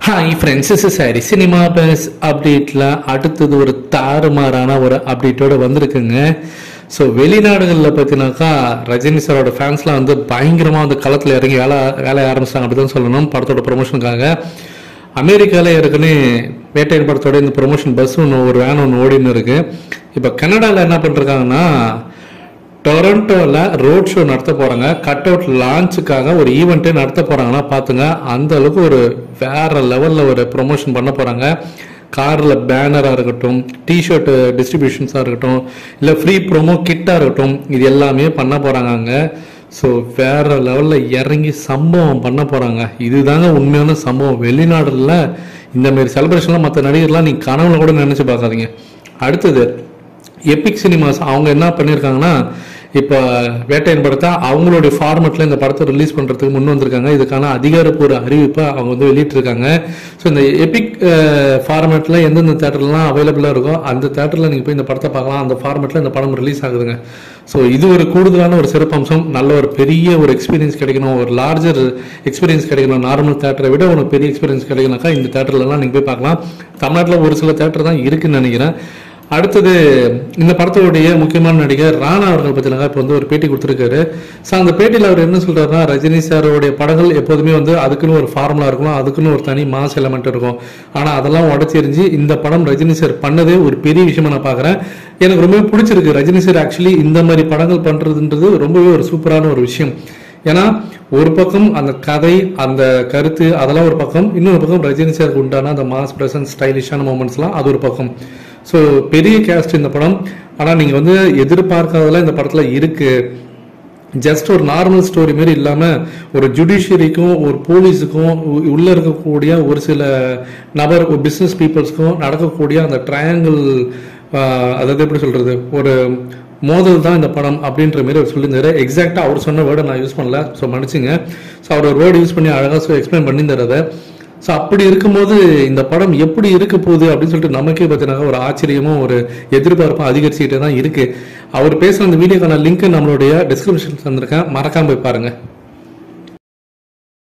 Hi friends, இஸ் சாரி cinema பேஸ் அப்டேட்டில் அடுத்தது ஒரு தாறுமாறான ஒரு அப்டேட்டோடு வந்திருக்குங்க. ஸோ வெளிநாடுகளில் பார்த்தினாக்கா ரஜினி சாரோட ஃபேன்ஸ்லாம் வந்து பயங்கரமாக வந்து களத்தில் இறங்கி வேலையை ஆரம்பிச்சிட்டாங்க அப்படி தான் சொல்லணும். படத்தோட ப்ரொமோஷனுக்காக அமெரிக்காவில் ஏற்கனவே வேட்டையன் படத்தோட இந்த ப்ரொமோஷன் பஸ் ஒரு வேன் ஒன்று ஓடின்னு இருக்குது. இப்போ கனடாவில் என்ன பண்ணிருக்காங்கன்னா டொரண்டோவில் ரோட் ஷோ நடத்த போகிறாங்க. கட் அவுட் லான்ச்சுக்காக ஒரு ஈவெண்ட்டே நடத்த போகிறாங்கன்னா பார்த்துங்க, அந்த அளவுக்கு ஒரு வேற லெவலில் ஒரு ப்ரொமோஷன் பண்ண போகிறாங்க. காரில் பேனராக இருக்கட்டும், டிஷர்ட்டு டிஸ்ட்ரிபியூஷன்ஸாக இருக்கட்டும், இல்லை ஃப்ரீ ப்ரோமோ கிட்டாக இருக்கட்டும், இது எல்லாமே பண்ண போகிறாங்க அங்கே. ஸோ வேற லெவலில் இறங்கி சம்பவம் பண்ண போகிறாங்க. இதுதாங்க உண்மையான சம்பவம். வெளிநாடுல இந்தமாரி செலிப்ரேஷன்லாம் மற்ற நடிகர்லாம் நீங்கள் கனவுல கூட நினச்சி பார்க்காதீங்க. அடுத்தது எபிக் சினிமாஸ் அவங்க என்ன பண்ணியிருக்காங்கன்னா, இப்போ வேட்டையன் படத்தை அவங்களுடைய ஃபார்மெட்டில் இந்த படத்தை ரிலீஸ் பண்ணுறதுக்கு முன் வந்திருக்காங்க. இதுக்கான அதிகாரப்பூர்வ அறிவிப்பை அவங்க வந்து வெளியிட்டிருக்காங்க. ஸோ இந்த எபிக் ஃபார்மெட்டில் எந்தெந்த தேட்டர்லாம் அவைலபிளாக இருக்கோ அந்த தேட்டரில் நீங்கள் போய் இந்த படத்தை பார்க்கலாம். அந்த ஃபார்மெட்டில் இந்த படம் ரிலீஸ் ஆகுதுங்க. ஸோ இது ஒரு கூடுதலான ஒரு சிறப்பம்சம். நல்ல ஒரு பெரிய ஒரு எக்ஸ்பீரியன்ஸ் கிடைக்கணும், ஒரு லார்ஜர் எக்ஸ்பீரியன்ஸ் கிடைக்கணும். நார்மல் தேட்டரை விட ஒரு பெரிய எக்ஸ்பீரியன்ஸ் கிடைக்கணும்னாக்கா இந்த தேட்டர்லாம் நீங்கள் போய் பார்க்கலாம். தமிழ்நாட்டில் ஒரு சில தேட்டர் தான் இருக்குன்னு நினைக்கிறேன். அடுத்தது இந்த படத்தோடைய முக்கியமான நடிகர் ராணா அவர்கள் பற்றினாங்க இப்போ வந்து ஒரு பேட்டி கொடுத்துருக்காரு. ஸோ அந்த பேட்டியில் அவர் என்ன சொல்றாருன்னா, ரஜினி சாரோடைய படங்கள் எப்போதுமே வந்து அதுக்குன்னு ஒரு ஃபார்முலா இருக்கும், அதுக்குன்னு ஒரு தனி மாஸ் எலமெண்ட் இருக்கும். ஆனால் அதெல்லாம் உடச்செறிஞ்சு இந்த படம் ரஜினி சார் பண்ணதே ஒரு பெரிய விஷயமா நான் பார்க்குறேன். எனக்கு ரொம்பவே பிடிச்சிருக்கு. ரஜினி சார் ஆக்சுவலி இந்த மாதிரி படங்கள் பண்ணுறதுன்றது ரொம்பவே ஒரு சூப்பரான ஒரு விஷயம். ஏன்னா ஒரு பக்கம் அந்த கதை, அந்த கருத்து, அதெல்லாம் ஒரு பக்கம். இன்னொரு பக்கம் ரஜினி சாருக்கு உண்டான அந்த மாஸ் பிரசன்ஸ், ஸ்டைலிஷான மூமெண்ட்ஸ்லாம் அது ஒரு பக்கம். ஸோ பெரிய கேஸ்ட் இந்த படம். ஆனால் நீங்கள் வந்து எதிர்பார்க்காதெல்லாம் இந்த படத்தில் இருக்குது. ஜஸ்ட் ஒரு நார்மல் ஸ்டோரி மாரி இல்லாமல் ஒரு ஜுடிஷியரிக்கும் ஒரு போலீஸுக்கும் உள்ளே இருக்கக்கூடிய ஒரு சில நபர், ஒரு பிஸ்னஸ் பீப்புள்ஸ்க்கும் நடக்கக்கூடிய அந்த ட்ரையாங்கிள், அதாவது எப்படி சொல்கிறது, ஒரு மோதல் தான் இந்த படம் அப்படின்ற மாரி அவர் சொல்லியிருந்தாரு. எக்ஸாக்டாக அவர் சொன்ன வேர்டை நான் யூஸ் பண்ணல, ஸோ மன்னிச்சுங்க. ஸோ அவர் ஒரு வேர்டு யூஸ் பண்ணி அழகாக எக்ஸ்பிளைன் பண்ணியிருந்தார் அதை. ஸோ அப்படி இருக்கும்போது இந்த படம் எப்படி இருக்க போகுது அப்படின்னு சொல்லிட்டு நமக்கே பார்த்தீங்கன்னா ஒரு ஆச்சரியமும் ஒரு எதிர்பார்ப்பும் அதிகரிச்சுக்கிட்டே தான் இருக்குது. அவர் பேசுகிற அந்த வீடியோக்கான லிங்க் நம்மளுடைய டிஸ்கிரிப்ஷன் தந்திருக்கேன், மறக்காமல் போய் பாருங்கள்.